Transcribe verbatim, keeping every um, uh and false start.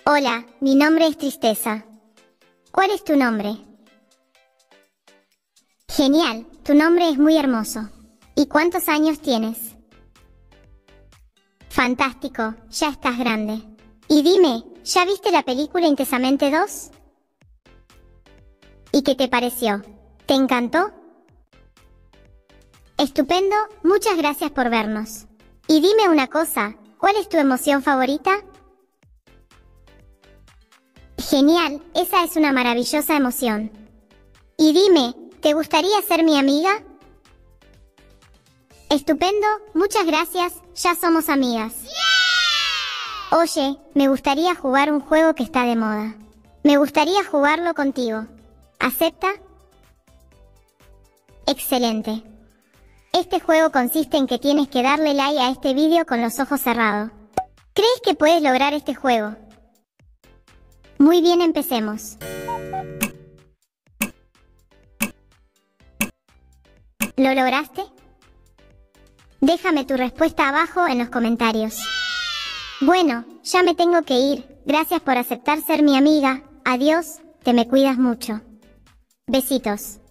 Hola, mi nombre es Tristeza. ¿Cuál es tu nombre? Genial, tu nombre es muy hermoso. ¿Y cuántos años tienes? Fantástico, ya estás grande. Y dime, ¿ya viste la película Intensamente dos? ¿Y qué te pareció? ¿Te encantó? Estupendo, muchas gracias por vernos. Y dime una cosa, ¿cuál es tu emoción favorita? Genial, esa es una maravillosa emoción. Y dime, ¿te gustaría ser mi amiga? Estupendo, muchas gracias, ya somos amigas. ¡Yeah! Oye, me gustaría jugar un juego que está de moda. Me gustaría jugarlo contigo. ¿Acepta? Excelente. Este juego consiste en que tienes que darle like a este vídeo con los ojos cerrados. ¿Crees que puedes lograr este juego? Muy bien, empecemos. ¿Lo lograste? Déjame tu respuesta abajo en los comentarios. Bueno, ya me tengo que ir. Gracias por aceptar ser mi amiga. Adiós, te me cuidas mucho. Besitos.